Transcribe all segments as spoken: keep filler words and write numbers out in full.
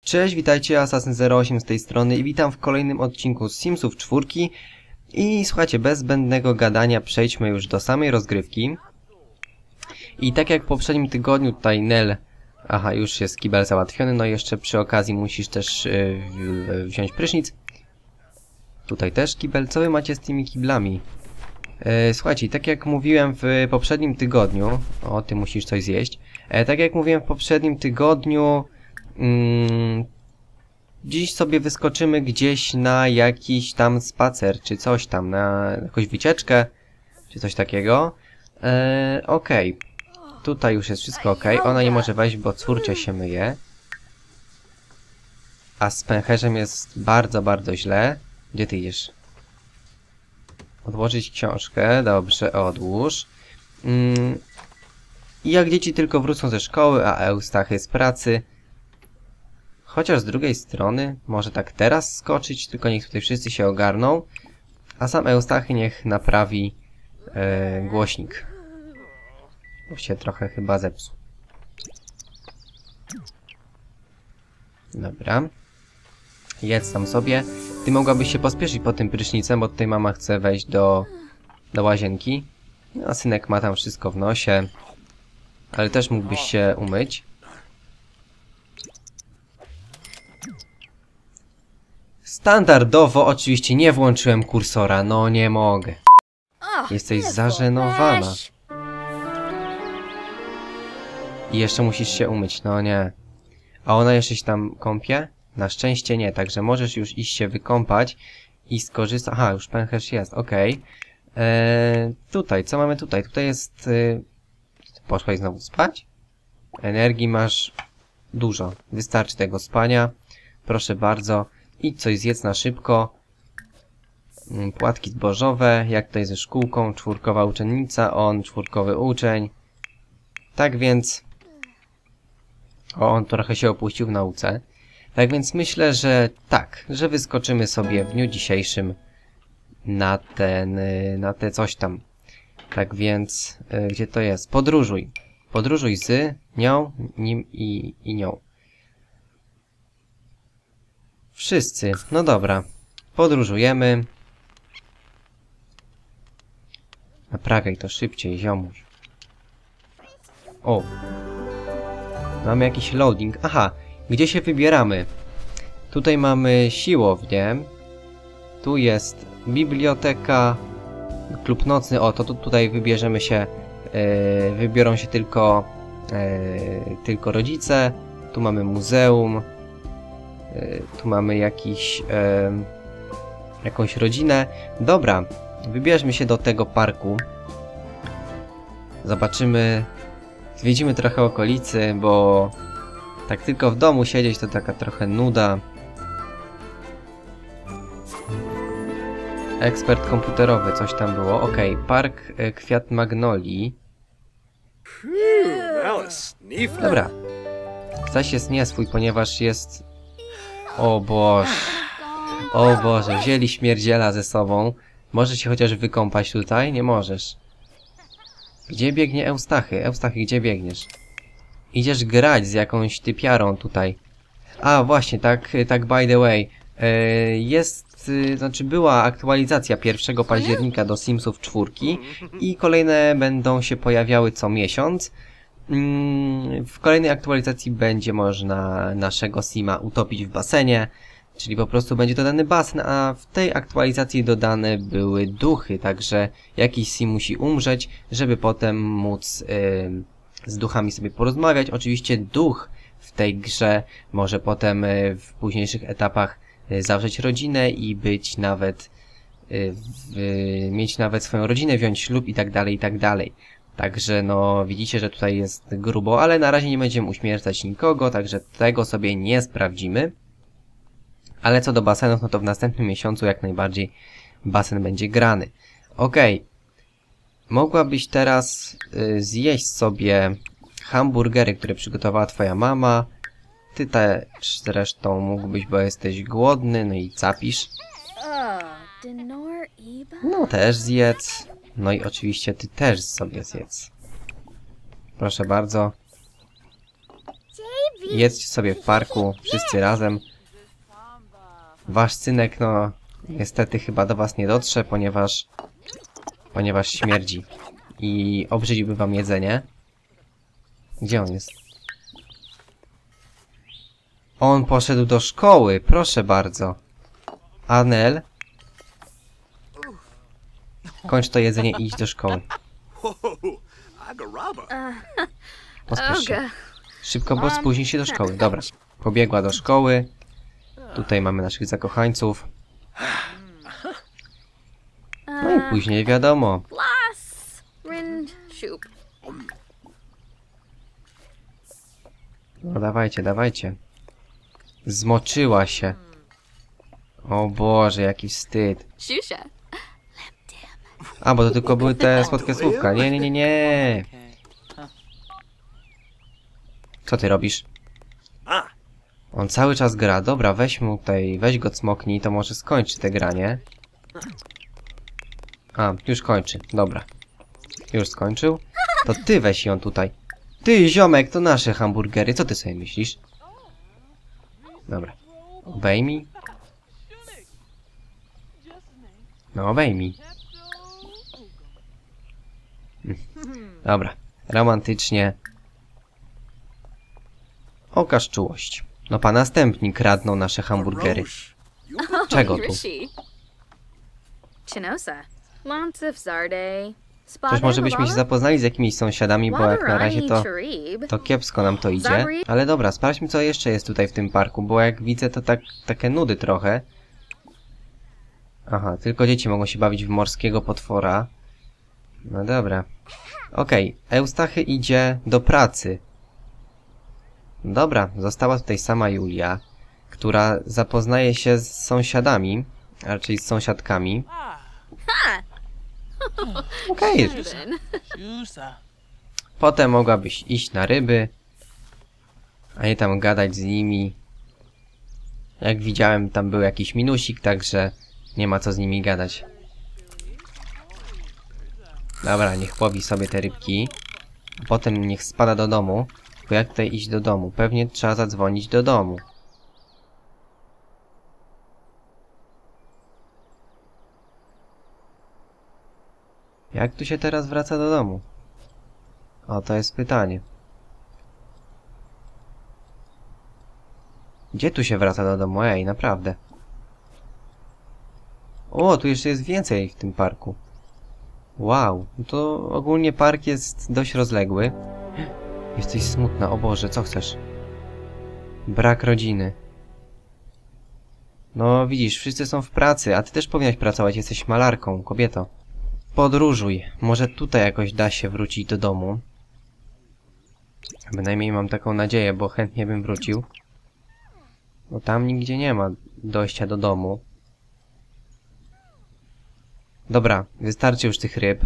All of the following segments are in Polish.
Cześć, witajcie, Assassin zero osiem z tej strony i witam w kolejnym odcinku z Simsów cztery. I słuchajcie, bez zbędnego gadania przejdźmy już do samej rozgrywki. I tak jak w poprzednim tygodniu tutaj Nel... Aha, już jest kibel załatwiony, no i jeszcze przy okazji musisz też yy, wziąć prysznic. Tutaj też kibel. Co wy macie z tymi kiblami? Yy, słuchajcie, tak jak mówiłem w poprzednim tygodniu... O, ty musisz coś zjeść. Yy, tak jak mówiłem w poprzednim tygodniu... Mm, dziś sobie wyskoczymy gdzieś na jakiś tam spacer, czy coś tam, na jakąś wycieczkę, czy coś takiego. Eee, okej. Okay. Tutaj już jest wszystko ok. Ona nie może wejść, bo córcia się myje. A z pęcherzem jest bardzo, bardzo źle. Gdzie ty idziesz? Odłożyć książkę. Dobrze, odłóż. Mm, I jak dzieci tylko wrócą ze szkoły, a Eustachy z pracy... Chociaż z drugiej strony, może tak teraz skoczyć, tylko niech tutaj wszyscy się ogarną, a sam Eustachy niech naprawi e, głośnik. Bo się trochę chyba zepsuł. Dobra. Jedz tam sobie. Ty mogłabyś się pospieszyć po tym prysznicem, bo tutaj mama chce wejść do, do łazienki. A synek ma tam wszystko w nosie. Ale też mógłbyś się umyć. Standardowo oczywiście nie włączyłem kursora, no nie mogę. Jesteś zażenowana. I jeszcze musisz się umyć, no nie. A ona jeszcze się tam kąpie? Na szczęście nie, także możesz już iść się wykąpać i skorzystać... Aha, już pęcherz jest, okej. Okay. Eee, tutaj, co mamy tutaj? Tutaj jest... Yy... Poszłaś znowu spać? Energii masz dużo, wystarczy tego spania. Proszę bardzo. Idź coś zjedz na szybko. Płatki zbożowe, jak tutaj ze szkółką, czwórkowa uczennica, on czwórkowy uczeń. Tak więc... O, on trochę się opuścił w nauce. Tak więc myślę, że tak, że wyskoczymy sobie w dniu dzisiejszym na ten, na te coś tam. Tak więc, gdzie to jest? Podróżuj. Podróżuj z nią, nim i, i nią. Wszyscy. No dobra. Podróżujemy. Naprawiaj to szybciej, ziomuś. O. Mamy jakiś loading. Aha. Gdzie się wybieramy? Tutaj mamy siłownię. Tu jest biblioteka. Klub nocny. O, to tu, tutaj wybierzemy się. Yy, wybiorą się tylko, yy, tylko rodzice. Tu mamy muzeum. Tu mamy jakiś, e, jakąś rodzinę. Dobra, wybierzmy się do tego parku. Zobaczymy, zwiedzimy trochę okolicy, bo tak tylko w domu siedzieć to taka trochę nuda. Ekspert komputerowy, coś tam było. Okej, okay. Park e, Kwiat Magnolii. Dobra. Zaś jest nie swój, ponieważ jest... O Boże. O Boże, wzięli śmierdziela ze sobą. Możesz się chociaż wykąpać tutaj? Nie możesz. Gdzie biegnie Eustachy? Eustachy, gdzie biegniesz? Idziesz grać z jakąś typiarą tutaj. A, właśnie, tak, tak by the way. Jest, znaczy była aktualizacja pierwszego października do Simsów cztery i kolejne będą się pojawiały co miesiąc. W kolejnej aktualizacji będzie można naszego Sima utopić w basenie, czyli po prostu będzie dodany basen, a w tej aktualizacji dodane były duchy, także jakiś Sim musi umrzeć, żeby potem móc yy, z duchami sobie porozmawiać. Oczywiście duch w tej grze może potem yy, w późniejszych etapach yy, zawrzeć rodzinę i być nawet, yy, yy, mieć nawet swoją rodzinę, wziąć ślub i tak dalej, i tak dalej. Także no widzicie, że tutaj jest grubo, ale na razie nie będziemy uśmiercać nikogo, także tego sobie nie sprawdzimy. Ale co do basenów, no to w następnym miesiącu jak najbardziej basen będzie grany. Okej. Okay. Mogłabyś teraz y, zjeść sobie hamburgery, które przygotowała twoja mama. Ty też zresztą mógłbyś, bo jesteś głodny, no i capisz. No też zjedz. No i oczywiście ty też sobie zjedz. Proszę bardzo. Jedzcie sobie w parku, wszyscy razem. Wasz synek, no, niestety chyba do was nie dotrze, ponieważ... Ponieważ śmierdzi. I obrzydziłby wam jedzenie. Gdzie on jest? On poszedł do szkoły, proszę bardzo. Anel. Kończ to jedzenie i idź do szkoły. Pospiesz się. Szybko, bo spóźni się do szkoły. Dobra. Pobiegła do szkoły. Tutaj mamy naszych zakochańców. No i później wiadomo. No dawajcie, dawajcie. Zmoczyła się. O Boże, jaki wstyd. A, bo to tylko były te słodkie słówka. Nie, nie, nie, nie. Co ty robisz? On cały czas gra. Dobra, weź mu tutaj, weź go cmoknij, to może skończy te granie. A, już kończy. Dobra. Już skończył. To ty weź ją tutaj. Ty, ziomek, to nasze hamburgery. Co ty sobie myślisz? Dobra. Obejmij. No, obejmij. Dobra. Romantycznie. Okaż czułość. No pa następni kradną nasze hamburgery. Czego tu? Coś może byśmy się zapoznali z jakimiś sąsiadami, bo jak na razie to, to kiepsko nam to idzie. Ale dobra, sprawdźmy co jeszcze jest tutaj w tym parku, bo jak widzę to tak, takie nudy trochę. Aha, tylko dzieci mogą się bawić w morskiego potwora. No dobra. Okej, okay. Eustachy idzie do pracy. Dobra, została tutaj sama Julia, która zapoznaje się z sąsiadami, a raczej z sąsiadkami. Okej. Okay. Potem mogłabyś iść na ryby, a nie tam gadać z nimi. Jak widziałem, tam był jakiś minusik, także nie ma co z nimi gadać. Dobra, niech łowi sobie te rybki. Potem niech spada do domu. Bo jak tutaj iść do domu? Pewnie trzeba zadzwonić do domu. Jak tu się teraz wraca do domu? O, to jest pytanie. Gdzie tu się wraca do domu? Ej, naprawdę. O, tu jeszcze jest więcej w tym parku. Wow, to ogólnie park jest dość rozległy. Jesteś smutna, o Boże, co chcesz? Brak rodziny. No widzisz, wszyscy są w pracy, a ty też powinnaś pracować, jesteś malarką, kobieto. Podróżuj, może tutaj jakoś da się wrócić do domu. Bynajmniej mam taką nadzieję, bo chętnie bym wrócił. Bo tam nigdzie nie ma dojścia do domu. Dobra, wystarczy już tych ryb.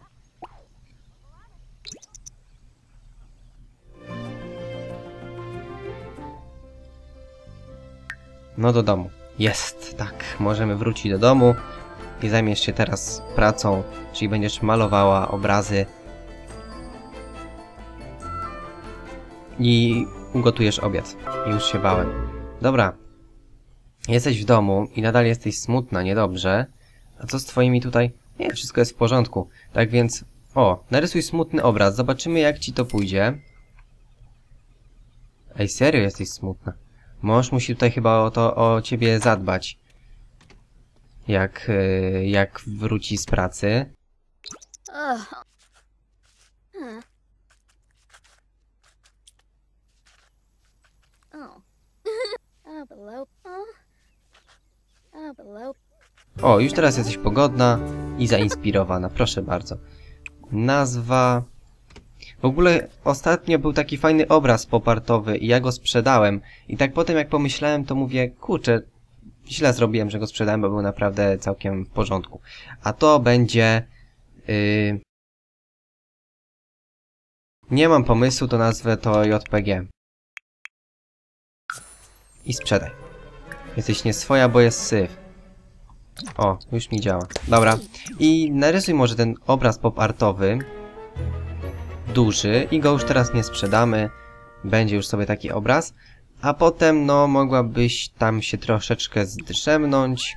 No do domu. Jest, tak. Możemy wrócić do domu i zajmiesz się teraz pracą, czyli będziesz malowała obrazy i ugotujesz obiad. Już się bałem. Dobra. Jesteś w domu i nadal jesteś smutna, niedobrze. A co z twoimi tutaj? Nie, wszystko jest w porządku. Tak więc... O, narysuj smutny obraz. Zobaczymy jak ci to pójdzie. Ej, serio jesteś smutna. Mąż musi tutaj chyba o to, o ciebie zadbać. Jak, yy, jak wróci z pracy. O, już teraz jesteś pogodna i zainspirowana. Proszę bardzo. Nazwa... W ogóle ostatnio był taki fajny obraz popartowy i ja go sprzedałem. I tak potem jak pomyślałem, to mówię, kurczę, źle zrobiłem, że go sprzedałem, bo był naprawdę całkiem w porządku. A to będzie... Yy... Nie mam pomysłu, to nazwę to J P G. I sprzedaj. Jesteś nieswoja, bo jest syf. O, już mi działa. Dobra. I narysuj może ten obraz pop-artowy. Duży. I go już teraz nie sprzedamy. Będzie już sobie taki obraz. A potem, no, mogłabyś tam się troszeczkę zdrzemnąć.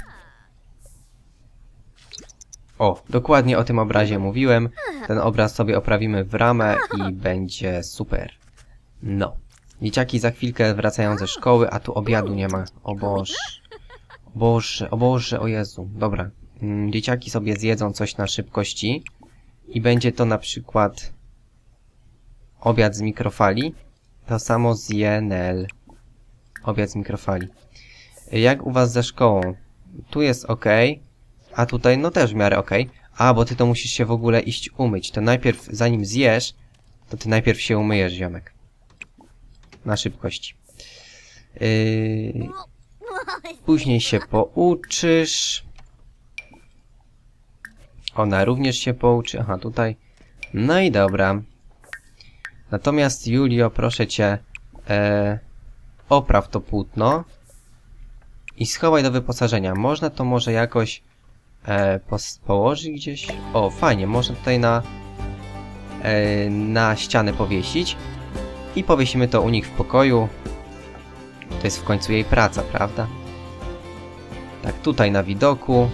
O, dokładnie o tym obrazie mówiłem. Ten obraz sobie oprawimy w ramę i będzie super. No. Dzieciaki za chwilkę wracają ze szkoły, a tu obiadu nie ma. O Boże. O Boże, o Boże, o Jezu. Dobra. Dzieciaki sobie zjedzą coś na szybkości. I będzie to na przykład obiad z mikrofali. To samo zje Nel. Obiad z mikrofali. Jak u was ze szkołą? Tu jest ok. A tutaj no też w miarę ok. A, bo ty to musisz się w ogóle iść umyć. To najpierw, zanim zjesz, to ty najpierw się umyjesz, ziomek. Na szybkości. Yy... Później się pouczysz. Ona również się pouczy. Aha, tutaj. No i dobra. Natomiast Julio, proszę cię, e, opraw to płótno i schowaj do wyposażenia. Można to może jakoś e, położyć gdzieś? O, fajnie, można tutaj na, e, na ścianę powiesić i powiesimy to u nich w pokoju. To jest w końcu jej praca, prawda? Tak, tutaj na widoku.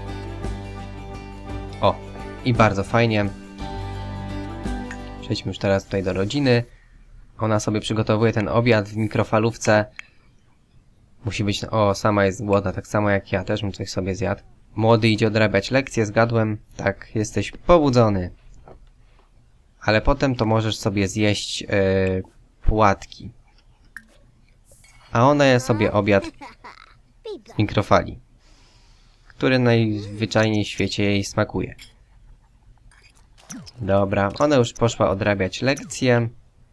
O, i bardzo fajnie. Przejdźmy już teraz tutaj do rodziny. Ona sobie przygotowuje ten obiad w mikrofalówce. Musi być... O, sama jest głodna, tak samo jak ja. Też bym coś sobie zjadł. Młody idzie odrabiać lekcje, zgadłem. Tak, jesteś pobudzony. Ale potem to możesz sobie zjeść yy, płatki. A ona je sobie obiad z mikrofali, który najzwyczajniej w świecie jej smakuje. Dobra, ona już poszła odrabiać lekcje.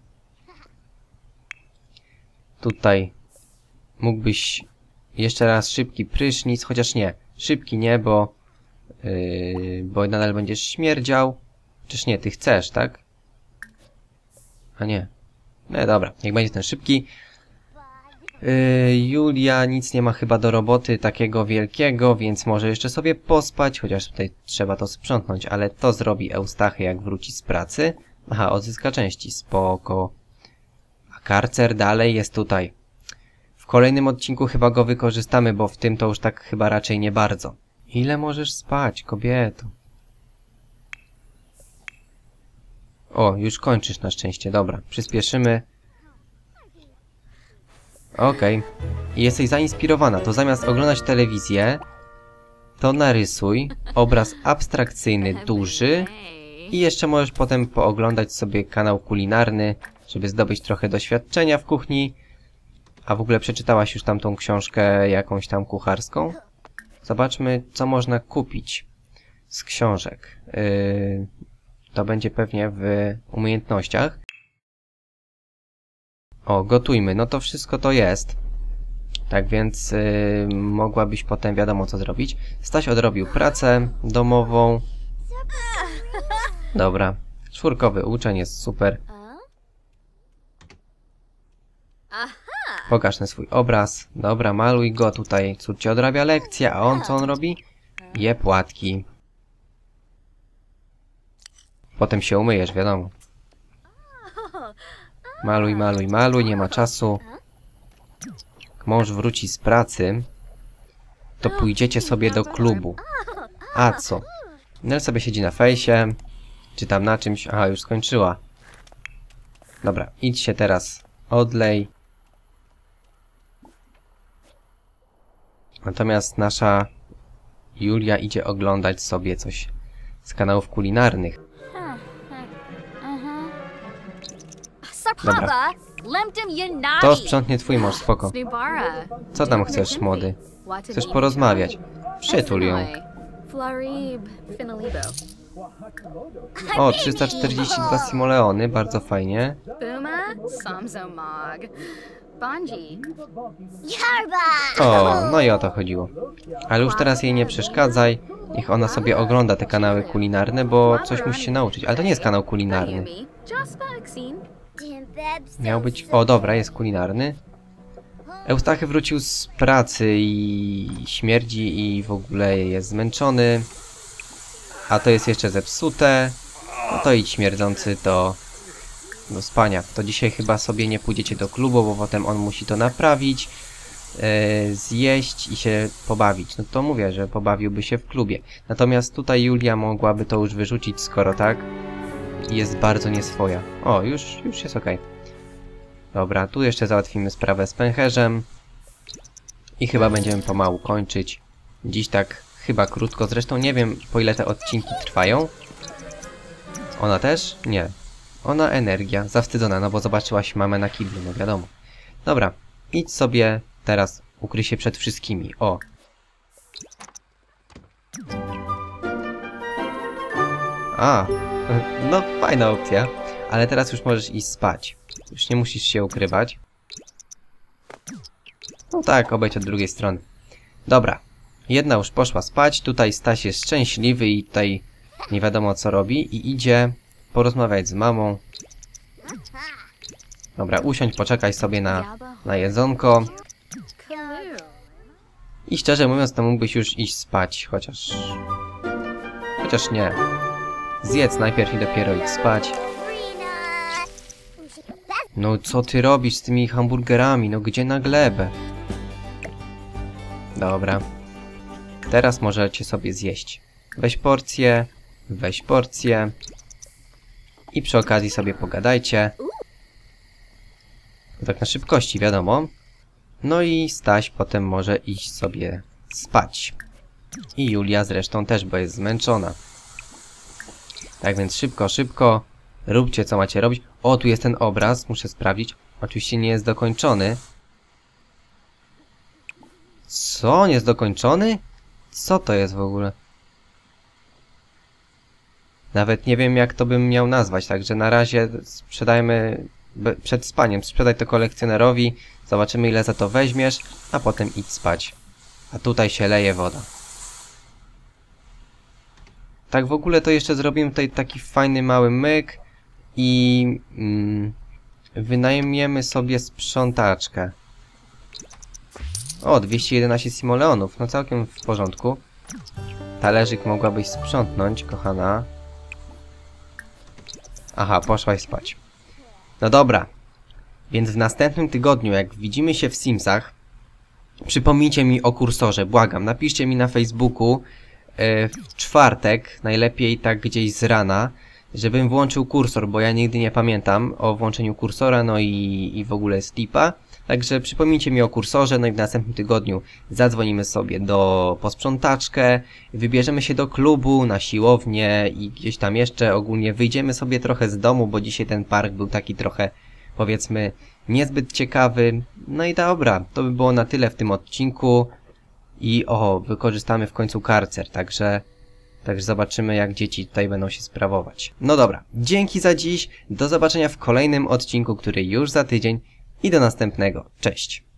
Tutaj mógłbyś jeszcze raz szybki prysznic, chociaż nie, szybki nie, bo yy, bo nadal będziesz śmierdział. Czyż nie, ty chcesz, tak? A nie. No dobra, niech będzie ten szybki. Yy, Julia nic nie ma chyba do roboty takiego wielkiego, więc może jeszcze sobie pospać, chociaż tutaj trzeba to sprzątnąć, ale to zrobi Eustachy, jak wróci z pracy. Aha, odzyska części, spoko. A karcer dalej jest tutaj. W kolejnym odcinku chyba go wykorzystamy, bo w tym to już tak chyba raczej nie bardzo. Ile możesz spać, kobieto? O, już kończysz na szczęście, dobra, przyspieszymy. Okej. Okay. I jesteś zainspirowana, to zamiast oglądać telewizję, to narysuj obraz abstrakcyjny, duży i jeszcze możesz potem pooglądać sobie kanał kulinarny, żeby zdobyć trochę doświadczenia w kuchni. A w ogóle przeczytałaś już tamtą książkę jakąś tam kucharską? Zobaczmy, co można kupić z książek. Yy, to będzie pewnie w umiejętnościach. O, gotujmy. No to wszystko to jest. Tak więc yy, mogłabyś potem wiadomo co zrobić. Staś odrobił pracę domową. Dobra. Czwórkowy uczeń jest super. Pokaż ten swój obraz. Dobra, maluj go. Tutaj córcie odrabia lekcję, a on co on robi? Je płatki. Potem się umyjesz, wiadomo. Maluj, maluj, maluj, nie ma czasu. Jak mąż wróci z pracy, to pójdziecie sobie do klubu. A co? Nel sobie siedzi na fejsie, czy tam na czymś. Aha, już skończyła. Dobra, idź się teraz odlej. Natomiast nasza Julia idzie oglądać sobie coś z kanałów kulinarnych. Dobra. To sprzątnie twój mąż, spoko. Co tam chcesz, młody? Chcesz porozmawiać? Przytul ją. O, trzysta czterdzieści dwa simoleony, bardzo fajnie. O, no i o to chodziło. Ale już teraz jej nie przeszkadzaj. Niech ona sobie ogląda te kanały kulinarne, bo coś musi się nauczyć. Ale to nie jest kanał kulinarny. Miał być... O, dobra, jest kulinarny. Eustachy wrócił z pracy i śmierdzi i w ogóle jest zmęczony. A to jest jeszcze zepsute. No to idź śmierdzący do do spania. To dzisiaj chyba sobie nie pójdziecie do klubu, bo potem on musi to naprawić, yy, zjeść i się pobawić. No to mówię, że pobawiłby się w klubie. Natomiast tutaj Julia mogłaby to już wyrzucić, skoro tak. Jest bardzo nieswoja. O, już, już jest okej. Dobra, tu jeszcze załatwimy sprawę z pęcherzem. I chyba będziemy pomału kończyć. Dziś tak chyba krótko. Zresztą nie wiem, po ile te odcinki trwają. Ona też? Nie. Ona energia. Zawstydzona, no bo zobaczyłaś mamę na kiblu, no wiadomo. Dobra, idź sobie teraz, ukryj się przed wszystkimi. O. A, no fajna opcja. Ale teraz już możesz iść spać. Już nie musisz się ukrywać. No tak, obejdź od drugiej strony. Dobra. Jedna już poszła spać. Tutaj Staś jest szczęśliwy i tutaj nie wiadomo co robi. I idzie porozmawiać z mamą. Dobra, usiądź, poczekaj sobie na, na jedzonko. I szczerze mówiąc, to mógłbyś już iść spać. Chociaż... Chociaż nie. Zjedz najpierw i dopiero idź spać. No co ty robisz z tymi hamburgerami? No gdzie na glebę? Dobra. Teraz możecie sobie zjeść. Weź porcję. Weź porcję. I przy okazji sobie pogadajcie. Tak na szybkości, wiadomo. No i Staś potem może iść sobie spać. I Julia zresztą też, bo jest zmęczona. Tak więc szybko, szybko. Róbcie co macie robić. O, tu jest ten obraz, muszę sprawdzić. Oczywiście nie jest dokończony. Co? Nie jest dokończony? Co to jest w ogóle? Nawet nie wiem, jak to bym miał nazwać, także na razie sprzedajmy przed spaniem. Sprzedaj to kolekcjonerowi, zobaczymy ile za to weźmiesz, a potem idź spać. A tutaj się leje woda. Tak w ogóle to jeszcze zrobimy tutaj taki fajny mały myk i mm, wynajmiemy sobie sprzątaczkę. O, dwieście jedenaście simoleonów, no całkiem w porządku. Talerzyk mogłabyś sprzątnąć, kochana. Aha, poszłaś spać. No dobra. Więc w następnym tygodniu, jak widzimy się w Simsach, przypomnijcie mi o kursorze, błagam. Napiszcie mi na Facebooku yy, w czwartek, najlepiej tak gdzieś z rana, żebym włączył kursor, bo ja nigdy nie pamiętam o włączeniu kursora, no i, i w ogóle slipa. Także przypomnijcie mi o kursorze, no i w następnym tygodniu zadzwonimy sobie do posprzątaczkę, wybierzemy się do klubu, na siłownię i gdzieś tam jeszcze ogólnie wyjdziemy sobie trochę z domu, bo dzisiaj ten park był taki trochę, powiedzmy, niezbyt ciekawy. No i dobra, to by było na tyle w tym odcinku i o, wykorzystamy w końcu karcer, także... Także zobaczymy, jak dzieci tutaj będą się sprawować. No dobra, dzięki za dziś, do zobaczenia w kolejnym odcinku, który już za tydzień i do następnego. Cześć!